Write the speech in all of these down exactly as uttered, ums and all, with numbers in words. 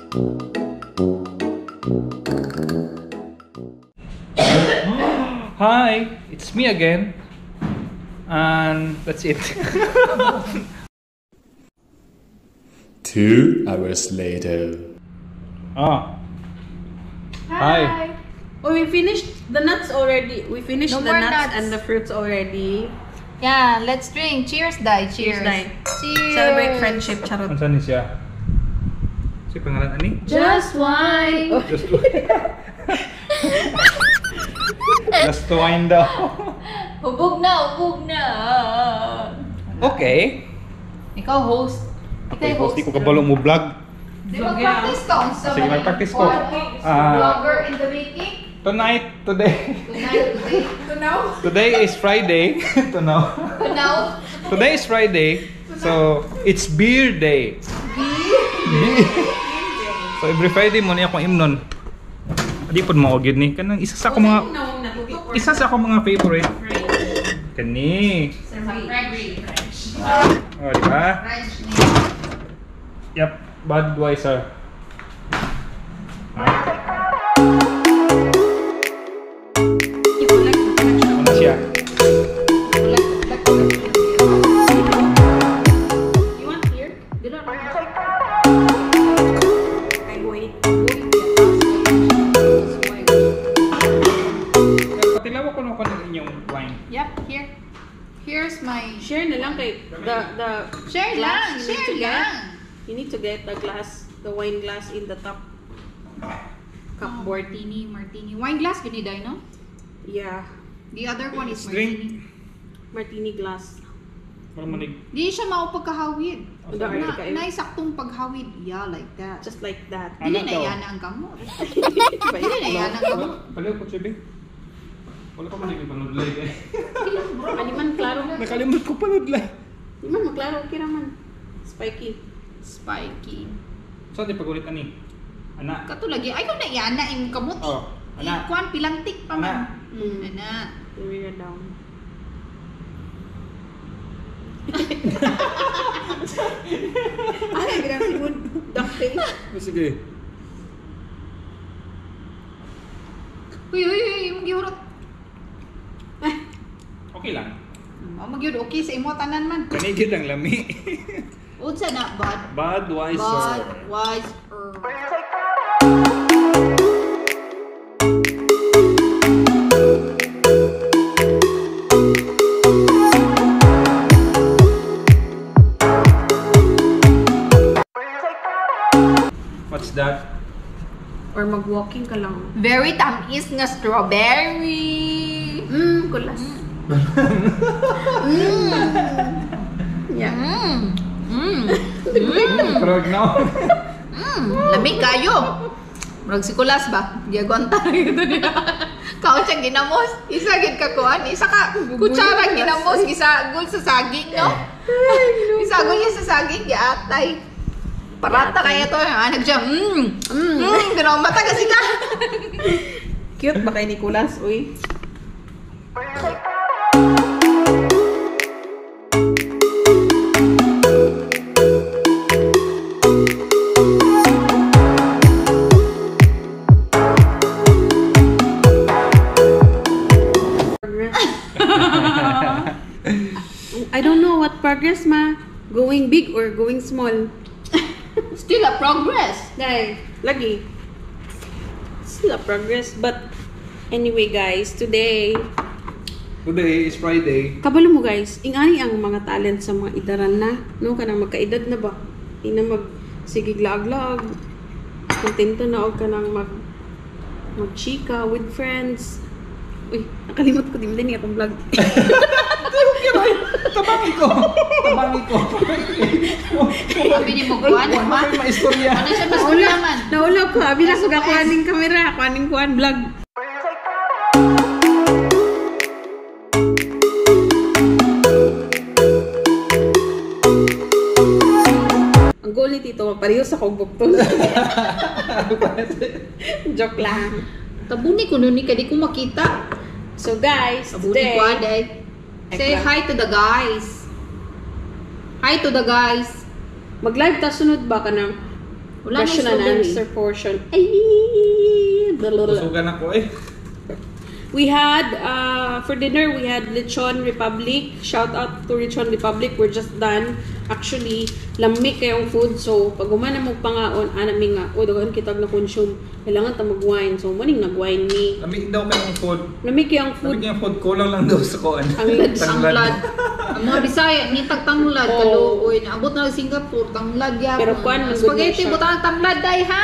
Hi, it's me again. And that's it. Two hours later. Ah. Hi. Hi. Oh, we finished the nuts already. We finished No the more nuts, nuts. and the fruits already. Yeah, let's drink. Cheers, Dai. Cheers. Cheers, Dai. Cheers. Celebrate friendship, charot. Ano saan ni siya? Si pangalan ani? Just wine. Just Just wine daw. Hubog na, hubog na. Okay. Ikaw host. Okay, host ko kabalo mo vlog. Di mag-practice ka. Sige, mag-practice ko. Ah. Vlogger in the making. Tonight, today. Tonight, today. To now? Today is Friday. To now. To now? Today is Friday. So, it's beer day. Beer? So, every Friday mo niya akong imnon. Hindi po mo agad ni. Kanang isa sa ako mga isa sa ako mga favorite. Kani. Oh, di ba? Yep, Budweiser. Ano siya? You want here? Did I wait? Patilawa ko na ko ng inyong wine. Yep, here. Here's my... Share na lang kay the the Share glass lang, you need share to get. lang. You need to get the glass, the wine glass in the top cupboard. Martini, martini. Wine glass, you need, I know? Yeah, The other one is Drink. martini. martini glass. Parang manig. Di siya maupagkahawid. Oh, sorry. Na, Kayo. naisaktong paghawid. Yeah, like that. Just like that. Dili Ano na daw? yan ang gamot. Dili na yan ang gamot. Paliw ko, Chebe. Wala pa manig panudlay eh. Ano man klaro? Nakalimot ko panudlay. Di man maklaro, okay raman. Spiky. Spiky. So, di pagulit ani. Ana. Kato lagi. Ayaw na yan na yung kamot. Oh, ana. Ikuan, pilantik pa man. Ana. Mm. Ana. We're down. Ay, grabe mo. Ducktail. Sige. Uy, uy, uy. Yung gihurot. Okay lang. Oh, magyud okay sa imo tanan man. Kanigid ang lami. Unsa na bad? Budweiser. Budweiser. What's that? Or mag-walking ka lang. Very tamis nga strawberry. Mmm, kulas. Mm. Yeah. Mm. Mm. Mm. Krog no? Mm. Lamig kayo. Murag si kulas ba? Giagwanta gito niya. Kaon siyang ginamos. Isa gid ka kuan, isa ka kutsara ginamos, isa gul sa saging, no? Isa gul sa saging giatay. Parata kaya to, anag siya. Mm. Mm. Pero mata kasi ka. Cute ba kay Nicolas? Uy. I don't know what progress ma. Going big or going small? Still a progress. Dai, lagi. Still a progress, but anyway guys, today Today is Friday. kabalo mo guys, ingani ang mga talent sa mga idaran na, no kanang magkaedad na ba? Ina mag sige lag-lag. Kontento na og kanang mag mag-chika with friends. Uy, nakalimot ko din din akong vlog. Tabangi ko. Tabangi ko. Sabi ni mo kuan, ma. Ano yung maistorya? Ano siya masula man? Naulaw ko, abi na ko kuaning kamera, kuaning kuan vlog. Ang goal ni Tito, pareho sa kong bukton. Joke lang. Tabuni ko nun ni kadi ko makita. So guys, Tabuni today, ko aday. Say hi to the guys. Hi to the guys. mag-live ta sunod ba ka ng Wala na question and strawberry. answer portion. Ay! Blablabla. Usugan ako eh. We had, uh, for dinner, we had Lechon Republic. Shout out to Lechon Republic. We're just done. Actually, lamig kayong food. So, pag umana mo pangaon, anami nga, o, dagan kitag na consume. Kailangan ta mag-wine. So, maning nag-wine ni. Lamig daw kayong food. Lamig kayong food. Lamig yung food. Kulang lang daw sa kuan. Tanglad. Tanglad. Ang mga Bisaya, ngitag tanglad. Oo. Kaluoy. Naabot na ng Singapore, tanglad yan. Pero kuan, man, Spaghetti, good na siya. butang tanglad day ha.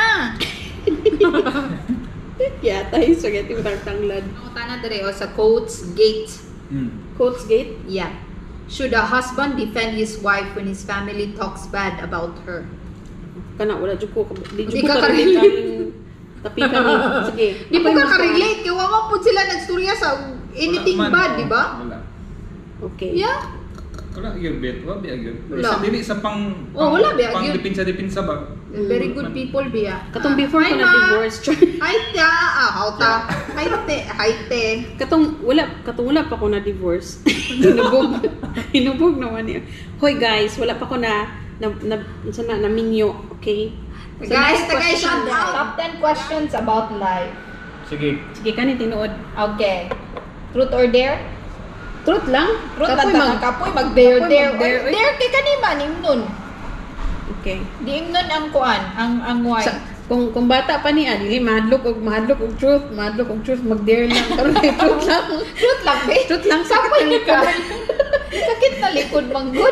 Yeah, tayo spaghetti with our tanglad. Ang tana dire o sa Coates Gate. Hmm. Coates Gate. Yeah. Should a husband defend his wife when his family talks bad about her? Kana, wala dyan ko. Di Di dyan ko ka karelate ka-relate. kaming tapikan ni. Sige. Di po Ako'y ka mas- ka-relate. Kaya wala po sila nagstorya sa anything Wala man, bad, oo. di ba? Wala. Okay. Yeah. Wala yun, bet. Wala ba yun? Wala. Isa dili sa pang... Oh, wala ba Pang yun? dipinsa-dipinsa ba? Very good people, Bia. Katong before Hi, ko Ma. na-divorce. Hi, ta. Ah, how ta. Hi, te. Hi, te. Katong wala, katong wala pa ko na divorce. Hinubog. Hinubog naman niya. Hoy guys, wala pa ko na na na, na, na minyo, okay? So, Guys, next guys, question shout na. out. Top ten questions about life. Sige. Sige, kani tinuod. Okay. Truth or dare? Truth lang? Truth Kapoy lang mag- mag kapoy mag dare Kapoy dare. mag-dare, Dare, oy. dare kay kanima nimnon. Okay. Di imnon ang kuan, ang ang wine. Sa, kung kung bata pa ni dili mahadlok og mahadlok og truth, mahadlok og truth, mag-dare lang karon kay truth lang. Truth lang, be. Truth lang sa Kapoy sakit ka. ka. Sakit na likod manggod.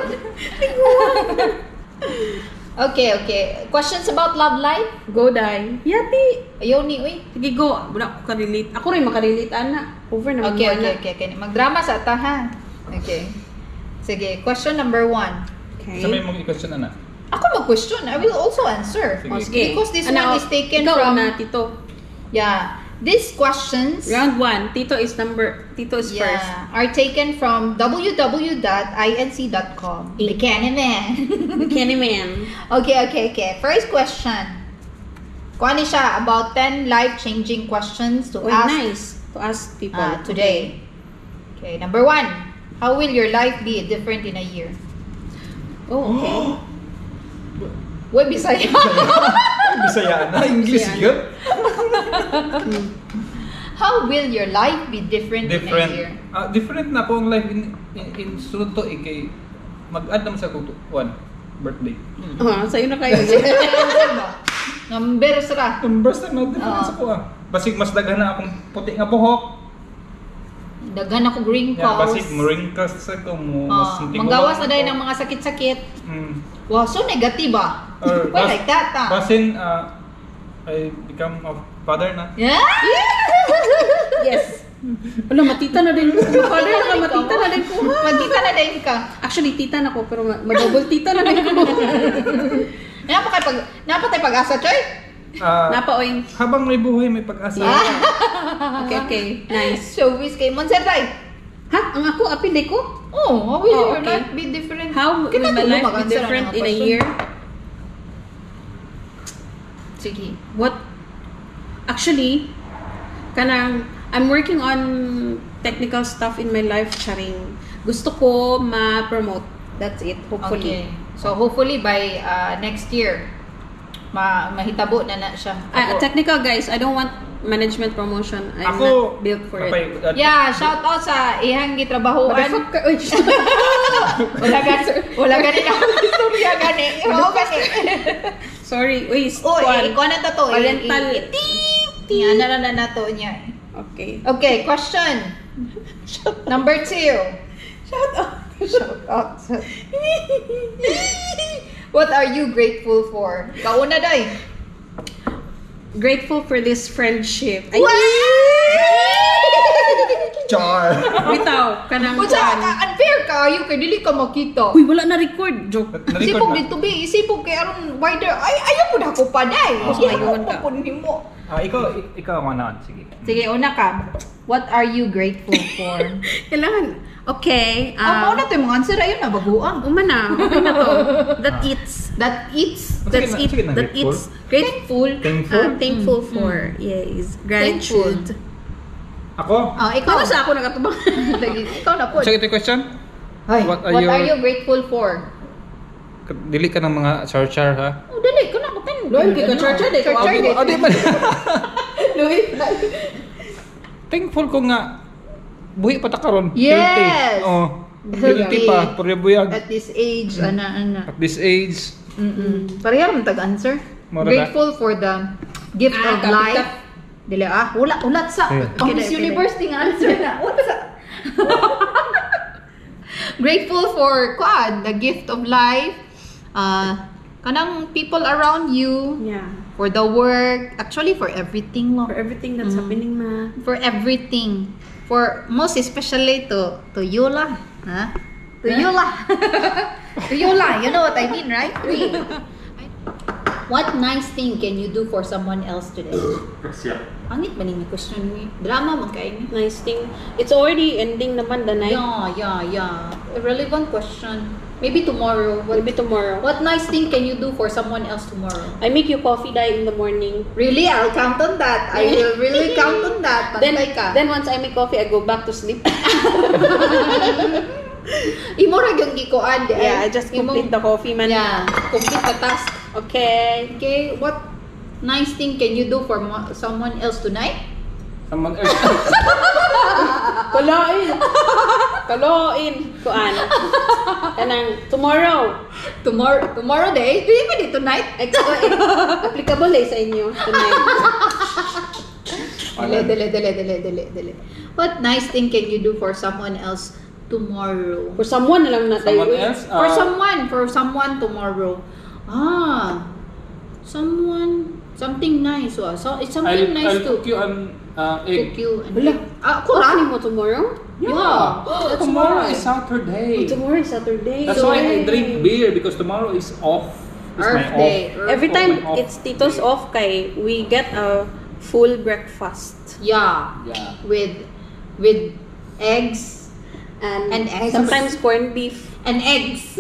Okay, okay. Questions about love life? Go die. Yati. Ayaw ni, uy. Sige go, wala ko ka-relate. Ako rin makarelate ana. Over na Okay, mo, okay, ana. okay, okay. Magdrama sa ta, ha? Okay. Sige, question number one. Okay. Sa may mga question na na. Ako mag-question. I will also answer. Sige. Oh, sige. Because this Ano, one is taken ikaw from... na, Tito. Yeah. These questions... Round one. Tito is number, Tito is first. Yeah, are taken from w w w dot i n c dot com. Eh. Bikini Man. Kenny man. Okay, okay, okay. First question. Kuha ni siya about ten life-changing questions to Oh, ask nice. To ask people. uh, today. Okay, number one. How will your life be different in a year? Oh, okay. Uy, Bisaya. Bisaya na. English Bisaya. yun. How will your life be different, Different. in a year? Ah, different na po ang life in, in, in sunod to eh, kay mag-add naman sa kuto. One. Birthday. Ah, sa'yo na kayo. Number sira. Numbers na no, different Oo. sa ko ah. Basig mas daghan na akong puti nga buhok. Daghan ako green Yeah, calls. basig moringkas sa ko mo. Ah, mas manggawas na dahil ng mga sakit-sakit. Mm. Wow, so negative ah. Or Why bas- like that ah? Basin, uh, I become a father na. Yeah? Yes. Wala, matita na din ko. Father ka, matita na din ko. Magkita na din ka. Actually, tita na ko, pero ma- ma-double tita na din ko. Napa kay pag napa tay pag-asa, Choy? Ah, Napaoing. habang may buhay, may pag-asa. Yeah. Okay, okay. Nice. Showbiz kay Monserrat. Ha? Ang ako, apinde ko? Oh, how will Oh, your okay. life be different? How will Kita my tulo life be mag-answer ang different mga in a question. year? Sige. What? Actually, kanang, I'm working on technical stuff in my life, charing. Gusto ko ma-promote. That's it, hopefully. Okay. So hopefully by uh, next year ma mahitabo na na siya. Ah, Ako- technical guys, I don't want management promotion. I'm Ako, not built for kapay, it. uh, Yeah, shout out sa ihang gitrabahoan. Motherfucker. Uy, Wala gani, wala gani na akong istorya gani. Oo gani. sorry. Uy, Oh, kwan. eh, ikaw na to to. Oriental. Ting, na na na to niya. Okay. Okay, question. Number two. Shout out. Shout out. What are you grateful for? Kauna day. Grateful for this friendship. Ay, Char! bitaw, kanang Kung sa kwan. ka, unfair ka, you kay dili ka makita. Uy, wala na record. Joke. Na-record Isipog na. dito be, isipog kay aron wider. Ay, ayaw po na ako pa day. Oh, Ayaw ayun ko ka. po nimo. Ah, ikaw, i- ikaw ang manaan. Sige. Sige, una ka. What are you grateful for? Kailangan. Okay. Ah, Um, mao na to yung mga answer ayun na baguang. Umana. Okay na to. That eats. That eats. That's Sige na- it. sige na, That grateful. it's grateful. Thankful? Uh, thankful Mm, for. Yes. Gratitude. Ako? Oh, ikaw. Ikaw sa ako nagatubang. Ikaw na po. Check ito yung question. Ay, What what are are, you- you grateful for? Dili ka ng mga char-char ha? Oh, dali. Kana ko ten Loy, kay ka-charger, di ko Charger, abo. Oh, di ba? Loy. Thankful ko nga buhi pa ta karon. Yes! Oh. Healthy. Healthy pa, pure buyag. At this age, ana ana. At this age, Mm. Pareha man tag-answer. Mura na. Grateful for the gift Ah, of kapit life. ka. Dili ah, wala ulat sa. Yeah. Ang Okay, Miss okay. Universe ting answer na. Wala sa. Grateful for quad, the gift of life. Uh, kanang people around you, Yeah. for the work, actually for everything lo. For everything that's happening, ma. For everything. For most especially to to you lah. Ha? To you lah. To you lah. You know what I mean, right? What nice thing can you do for someone else today? Angit ba ni may question ni? Drama man kay ni. Nice thing. It's already ending naman the night. Yeah, yeah, yeah. A relevant question. Maybe tomorrow. What, Maybe tomorrow. what nice thing can you do for someone else tomorrow? I make you coffee dye in the morning. Really? I'll count on that. I will really count on that. Then, Pantay ka. then once I make coffee, I go back to sleep. Imo ra gyud gikuan di ay. Yeah, I just complete the coffee, man. Yeah, complete the task. Okay. Okay, what nice thing can you do for mo- someone else tonight? someone else. Kaloin. Kaloin. Kuan. Kanang tomorrow. Tomorrow, tomorrow day? Do you mean it tonight? Ay, eh, applicable eh sa inyo tonight. Dele, dele, dele, dele, dele, dele. What nice thing can you do for someone else tomorrow? For someone na lang na Someone tayo. else? For Uh, someone, for someone tomorrow. Ah, someone, something nice. Oh. So, it's something I'll, nice I'll to cook you an uh, egg. cook you. And Wala. Ah, Cook kurang. mo tomorrow? Yeah. That's Tomorrow why. is Saturday. Oh, tomorrow is Saturday. That's So, why I Yay. drink beer because tomorrow is off. It's Earth my day. off. Earth Every Oh, time my off. it's Tito's off kay, we get a full breakfast. Yeah. Yeah. With with eggs And, And eggs. sometimes corned beef. and eggs.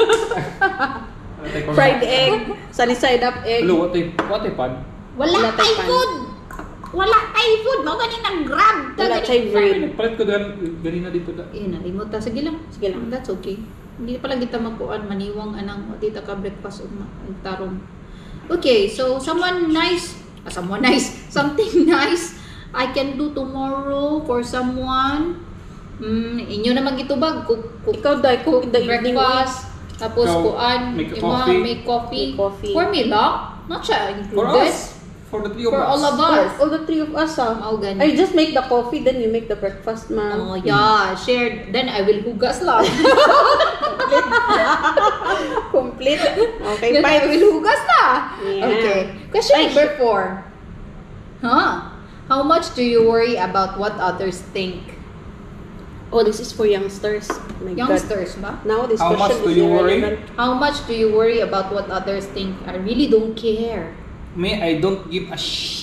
Fried egg. Sunny side up egg. Hello, what a what a pan? Wala Wala tay tay food. Wala tay food. Mao gani nang grab. Wala Gani- chay bread. Palit ko gan ganina dito da. Eh, nalimot ta. Sige lang. Sige lang. That's okay. Hindi pala kita magkuan maniwang anang tita ka breakfast ug ma- ug tarong. Okay, so someone nice, ah, someone nice, something nice I can do tomorrow for someone. Mm, inyo na magitubag cook, cook Ikaw dai cook in the evening. breakfast. Tapos Ikaw, kuan, make a ima, coffee. make coffee. Make coffee. For me lang, not siya For included. us. For the three of For us. all of For us. all the three of us, ah. Oh, ganun. I just make the coffee, then you make the breakfast, ma'am. Oh yeah, shared. Then I will hugas lang. Complete. Okay, Then I five. will hugas na. Yeah. Okay. Question Ay, number four. Huh? How much do you worry about what others think? Oh, this is for youngsters. My God. Youngsters ba? Now this How much question do is you worry? irrelevant. How much do you worry about what others think? I really don't care. Me, I don't give a sh.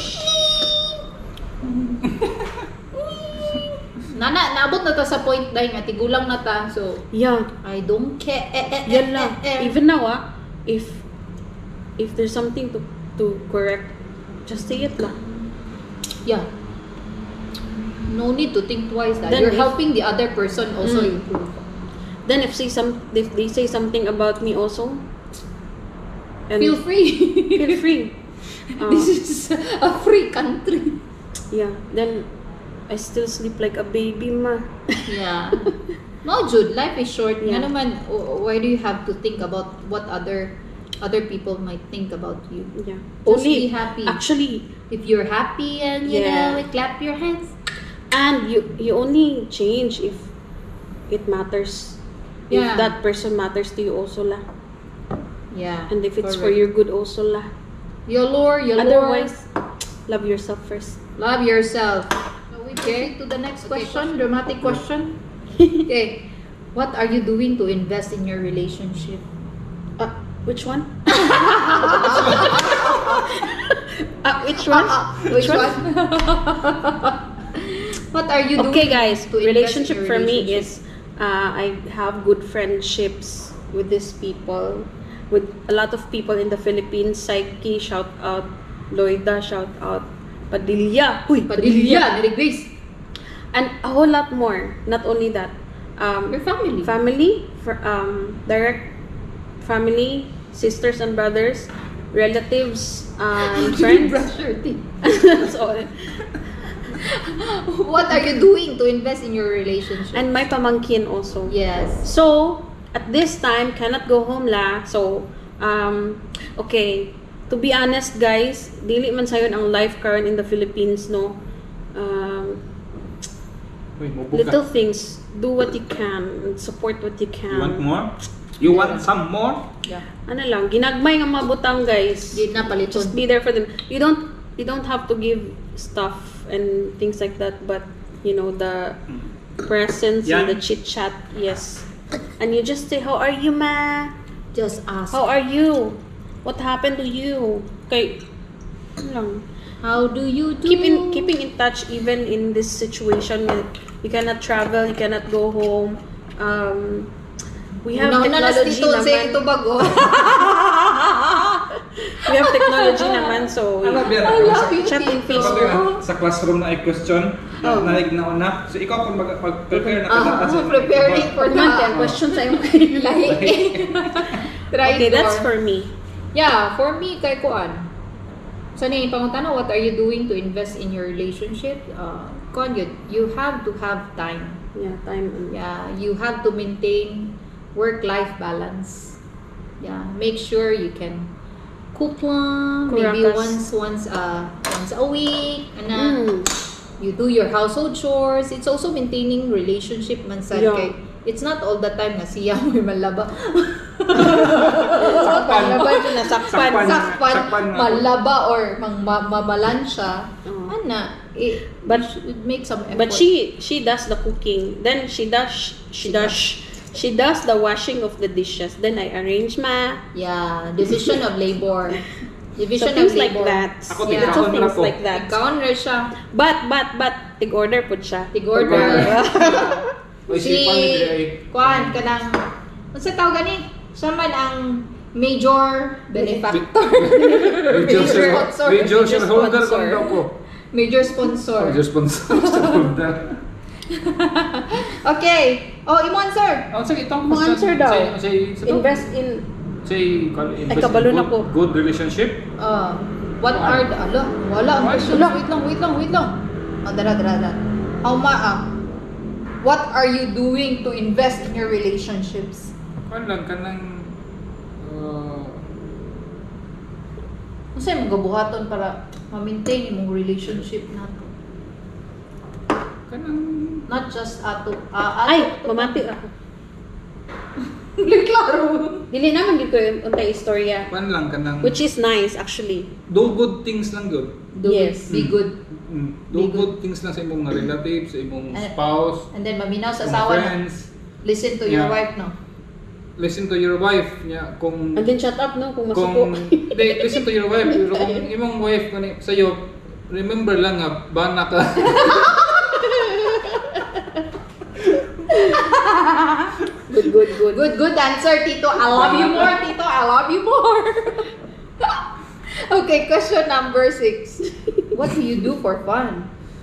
Nana, naabot na ta sa point dahil nga tigulang na ta. So, Yeah. I don't care. Eh, eh, Yan eh, lang. eh, eh. Even now, ah, if if there's something to to correct, just say it lang. Yeah. No need to think twice. That Then you're if- helping the other person also Mm. improve. Then if say some if they say something about me also, and Feel free. feel free. Uh, This is a free country. yeah. Then I still sleep like a baby, ma. Yeah. No, Jude, life is short. Yeah. Nga naman, o- why do you have to think about what other other people might think about you? Yeah. Just Only be happy. Actually, If you're happy and you Yeah. know, clap your hands. and you you only change if it matters. Yeah. If that person matters to you also lah. Yeah. And if it's for correct. your good also lah. Yolor, yolor. Otherwise, love yourself first. Love yourself. Okay, to the next question, dramatic question. Okay, what are you doing to invest in your relationship? Uh, which one? uh, which one? Which one? What are you doing? Okay, guys. to invest in Relationship your for me relationship? is uh, I have good friendships with these people, with a lot of people in the Philippines. Psyche, shout out. Loida, shout out. Padilla, huy, Padilla, Mary Grace. and a whole lot more. Not only that, um, Your family. family, for um, direct family, sisters and brothers, relatives and friends. Brush your teeth. So, What are you doing to invest in your relationship? and my pamangkin also. Yes. So, at this time, cannot go home la. So, um, okay. To be honest, guys, dili man sayon ang life current in the Philippines, no? Um, Uy, mubo ka. little things. Do what you can. And support what you can. You want more? You want some more? Yeah. Ano lang, ginagmay nga mga butang, guys. Di na paliton. Just be there for them. You don't you don't have to give stuff and things like that, but you know, the presence and Yan. the chit chat, yes. And you just say, how are you, ma? Just ask. How are you? What happened to you? Okay, ano lang. How do you do? Keeping keeping in touch even in this situation. You cannot travel, you cannot go home. Um, we have Una-una na technology dito sa naman. ito bago. We have technology naman, so Ano, Bea? I love you, chat in Tito. Facebook. Kapag sa classroom na ay question, Oh. naig na una. So ikaw kung mag- mag-prepare na Ah, ka I'm preparing for Pag man that. yan, question sa iyo. Lahi. Try Okay, that's for me. Yeah, for me, kay Kuan. So, ni pangutana, what are you doing to invest in your relationship? Uh, Kuan, you, you have to have time. Yeah, time. and- Yeah, you have to maintain work-life balance. Yeah, make sure you can cook lang, maybe Kurakas. once once uh once a week, and uh, Mm. you do your household chores. It's also maintaining relationship man sad Yeah. kay. It's not all the time na siya mo malaba. Sakpan na ba dyan? Nasakpan. Sakpan. Sakpan, Sakpan nga. malaba or mang ma- mamalansya. Oo. Ana, it, But- should make some effort. But she she does the cooking. Then she does she She does she does the washing of the dishes. Then I arrange ma. Yeah, division of labor. So Division things of like labor. that. Ako, Yeah. Little tigkaon things ako. like that. Ikaw na siya. But but but tig order pud siya. Tig-order. Uy, Si si Juan, ay. Kuan kanang unsa tawag gani? Siya man ang major benefactor. Major Major share- sponsor. Major shareholder sponsor. kung daw ko. Major sponsor. Major sponsor. Shareholder. Okay. Oh, imo answer. Oh, sige, itong Mo answer daw. Say, say, say, Invest in say, call- invest in kabalo na good, ko. good relationship. Uh, what are the ala, wala ang What? question. Wait lang, wait lang, wait lang. Oh, dara, dara, dara. How ma ah, what are you doing to invest in your relationships? Kung lang ka ng... Uh, Kasi magabuhaton para ma-maintain imong relationship nato. kanang... Not just ato. ah ato. ay mamati ako. Klaro. Dili naman dito yung untay istorya. Kung lang ka ng... Which is nice actually. Do good things lang good. Do Yes. Be good. Mm. Do Be good things lang sa imong mga relatives, sa imong And- spouse, And then maminaw sa sa asawa na. friends. Listen to your Yeah. wife, no? Listen to your wife niya kung And then shut up no kung kung masuko. de, listen to your wife pero kung imong wife kani sayo remember lang nga bana ka. Good good good. Good, good answer, Tito. I love you more, Tito. I love you more. Okay, question number six. What do you do for fun?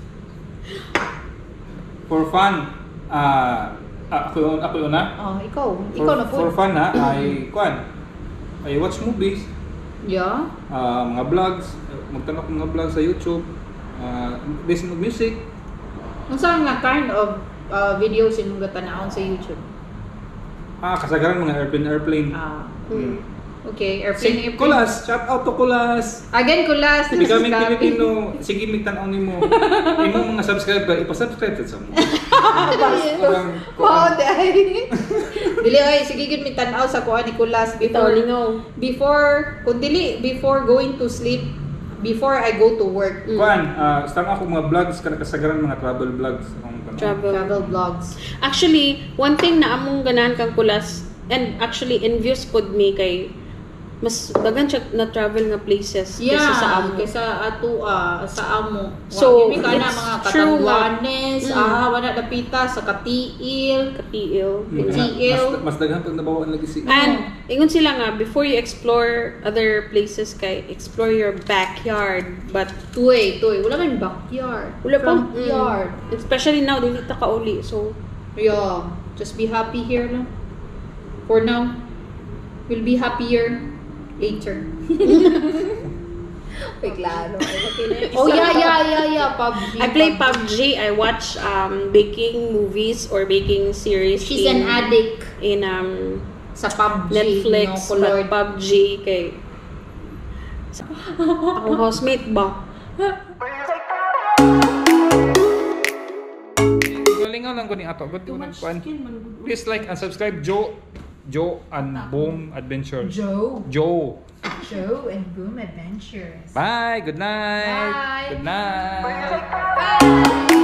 For fun, ah ako yun, ako yun na. Oh, ikaw. For, Ikaw na po. for fun ha, I kwan. I watch movies, Yeah. ah, mga vlogs, magtanong mga vlogs sa YouTube, ah, listen to music. Ang saan nga kind of uh, videos yung mga tanawon sa YouTube? Ah, kasagaran mga airplane airplane. Ah, Mm. okay. Si Airplane, airplane. Kulas, shout out to Kulas. Again, kulas. this is Becoming Gabi. Filipino, sige migtanaw nimo. Imong mga subscriber, ipa-subscribe sa mo. Parang Wow, dahil. Dili, ay, sige gud mi tan-aw sa kuha ni Kulas Bitaw before lingaw. before kung dili before going to sleep, before I go to work. Kuan, ah, start ako mga vlogs kana kasagaran mga travel vlogs. Ang tanong. Travel. Travel vlogs. Actually, one thing na among ganahan kang Kulas and actually envious pod me kay mas dagan siya na travel nga places Yeah, kaysa sa amo. kaysa ato ah, sa amo. So, Wa- Kimi ka na it's mga true nga. Katanduanes, Mm. ah, wala napita sa Katiil. Katiil. Mm, T L. Mas, mas daghan pag nabawaan lagi si. And ingon sila nga before you explore other places kay explore your backyard but Tuy, tuy, wala man backyard. wala pa Front yard. mm, especially now dili ta kauli so Yeah, just be happy here lang. For now, we'll be happier Hater. Bigla, no? Oh, yeah, yeah, yeah, yeah. P U B G. I play P U B G. I watch um, baking movies or baking series. She's in, an addict. In um, sa P U B G. Netflix, No, but P U B G kay ako housemate ba? Galingaw lang ko ni ato. Good ko nagkuan. Please like and subscribe Joe Joe and Boom Adventures. Joe. Joe. Joe and Boom Adventures. Bye. Good night. Bye. Good night. Bye.